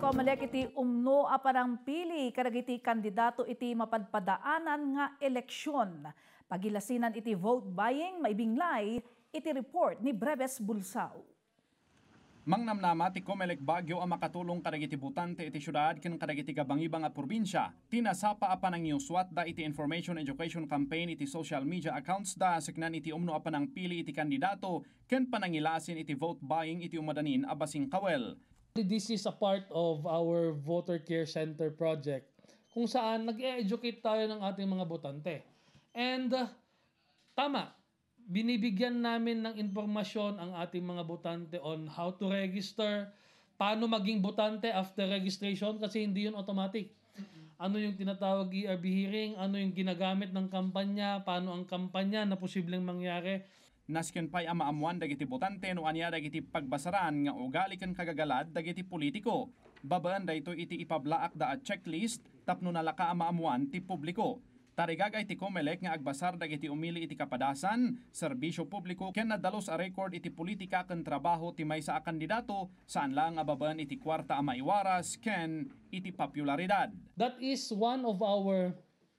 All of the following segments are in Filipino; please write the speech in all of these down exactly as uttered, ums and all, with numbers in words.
Comelec iti umno a parang pili kadag iti kandidato iti mapadpadaanan nga eleksyon. Pagilasinan iti vote buying maibinglay iti report ni Breves Bulsao. Mangnamnama ti Comelec Baguio ang makatulong kadag iti butante iti syudad ken kadag iti gabangibang a probinsya. Tinasapa apan ang newswat da iti information education campaign iti social media accounts da siknan iti umno apan ang pili iti kandidato ken panangilasin iti vote buying iti umadanin a basing kawel. This is a part of our Voter Care Center project kung saan nag-e-educate tayo ng ating mga botante. And uh, tama, binibigyan namin ng impormasyon ang ating mga botante on how to register, paano maging botante after registration kasi hindi yun automatic. Ano yung tinatawag E R B hearing, ano yung ginagamit ng kampanya, paano ang kampanya na posibleng mangyari. Nasken pay ama amuan dagiti botante no anya dagiti pagbasaran nga ugali ken kagagalad dagiti politiko. Babaan dayto iti ipablaak da at checklist tapno nalaka ama amuan ti publiko. Tarigagay ti Comelec nga agbasar dagiti umili iti kapadasan, serbisyo publiko ken nadalos a record iti politika ken trabaho ti maysa a kandidato saan lang ababaan iti kwarta a maiwaras ken iti popularidad. That is one of our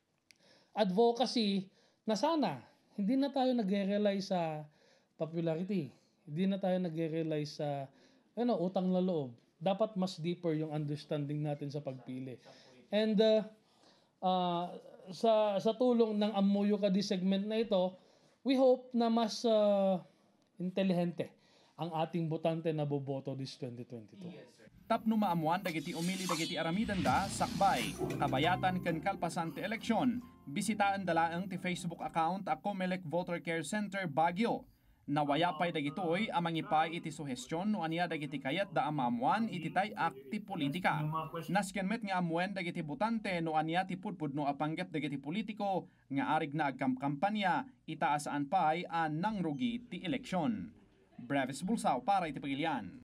advocacy na sana hindi na tayo nagre-rely sa popularity. Hindi na tayo nagre-rely sa ano, utang na loob. Dapat mas deeper yung understanding natin sa pagpili. And uh, uh, sa sa tulong ng Amuyo Kadi segment na ito, we hope na mas uh, intelihente ang ating botante na boboto this twenty twenty-two. Tapno maamuan dagiti umili dagiti aramidan da sakbay, kabayatan ken kalpasan ti eleksyon. Bisitaan dalaeng ti Facebook account a Comelec Voter Care Center Baguio. Nawayapay dagitoy a mangipay iti suhestyon no aniya dagiti kayat da amamuan iti tay-ak ti politika. Nasken met nga amuen dagiti botante no aniya ti pudpudno a panggep dagiti politiko nga arig na agkamkampanya itaasaan pay a nangrugi ti eleksyon. Breves Bulsao para iti Pagilian.